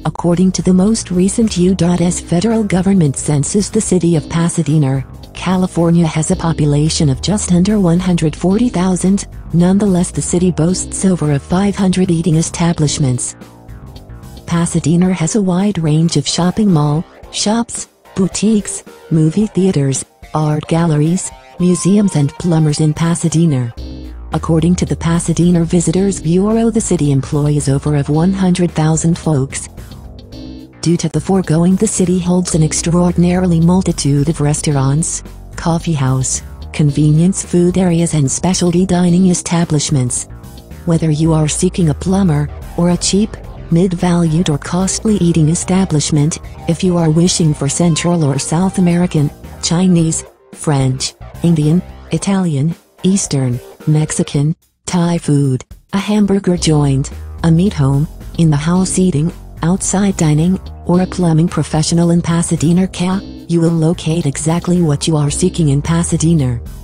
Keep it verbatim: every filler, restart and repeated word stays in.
According to the most recent U S federal government census, the city of Pasadena, California has a population of just under one hundred forty thousand. Nonetheless, the city boasts over of five hundred eating establishments. Pasadena has a wide range of shopping mall, shops, boutiques, movie theaters, art galleries, museums and plumbers in Pasadena. According to the Pasadena Visitors Bureau, the city employs over of one hundred thousand folks. Due to the foregoing, the city holds an extraordinarily multitude of restaurants, coffee house, convenience food areas and specialty dining establishments. Whether you are seeking a plumber, or a cheap, mid-valued or costly eating establishment, if you are wishing for Central or South American, Chinese, French, Indian, Italian, Eastern, Mexican, Thai food, a hamburger joint, a meat home, in-the-house eating, outside dining, or a plumbing professional in Pasadena, Ca, you will locate exactly what you are seeking in Pasadena.